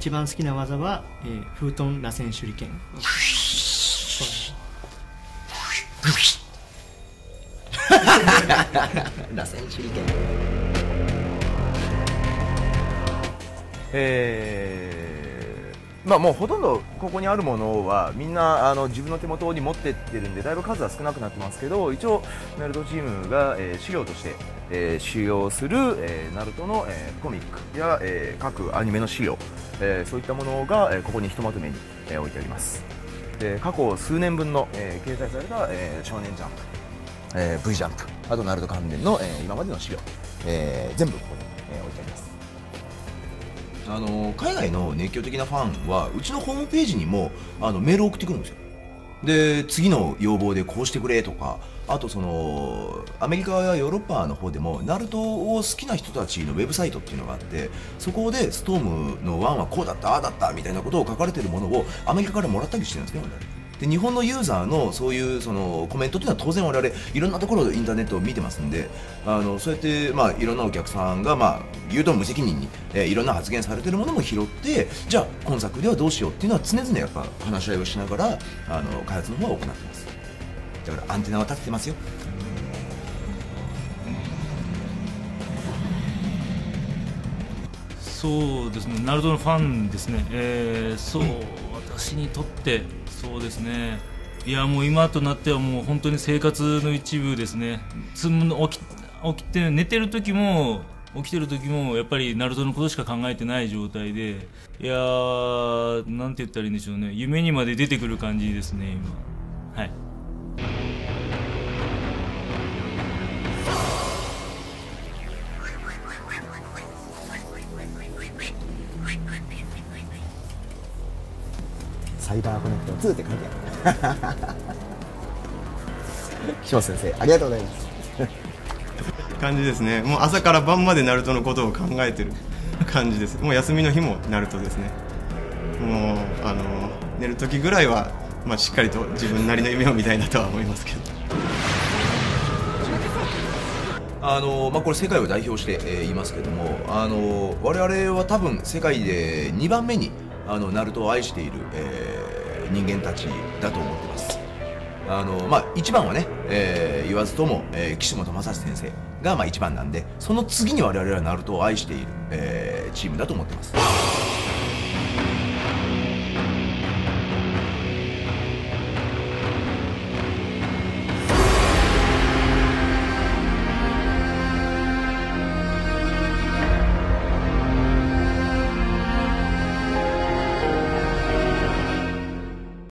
一番好きな技は、フートン螺旋手裏剣。 螺旋手裏剣。 まあもうほとんどここにあるものはみんな自分の手元に持ってってるんでだいぶ数は少なくなってますけど、一応ナルトチームが、資料として、使用する、ナルトの、コミックや、各アニメの資料、そういったものが、ここにひとまとめに、置いてあります。で過去数年分の、掲載された、少年ジャンプ、V ジャンプ、あとナルト関連の、今までの資料、全部ここに、置いてあります。 海外の熱狂的なファンはうちのホームページにもメールを送ってくるんですよ。で次の要望でこうしてくれとか、あとそのアメリカやヨーロッパの方でもナルトを好きな人たちのウェブサイトっていうのがあって、そこでストームの1はこうだったああだったみたいなことを書かれてるものをアメリカからもらったりしてるんですね。で日本のユーザーのそういうそのコメントっていうのは当然我々いろんなところでインターネットを見てますんで、そうやってまあいろんなお客さんがまあ言うと無責任に、いろんな発言されてるものも拾って、じゃあ今作ではどうしようっていうのは常々やっぱ話し合いをしながら開発の方は行ってます。だからアンテナは立ててますよ。 そうですね、ナルトのファンですね、そう私にとってそうですね、いやもう今となってはもう本当に生活の一部ですね。起きて寝てる時も起きてる時もやっぱりナルトのことしか考えてない状態で、いやーなんて言ったらいいんでしょうね、夢にまで出てくる感じですね今。はい。 サイバーコネクト2って書いてある。岸本先生ありがとうございます感じですね。もう朝から晩までナルトのことを考えてる感じです。もう休みの日もナルトですね。もう寝る時ぐらいは、まあ、しっかりと自分なりの夢を見たいなとは思いますけど。 まあ、これ世界を代表して、言いますけども、我々は多分世界で2番目にナルトを愛している、人間たちだと思ってます。まあ、1番はね、言わずとも、岸本正史先生がまあ1番なんで、その次に我々はナルトを愛している、チームだと思ってます。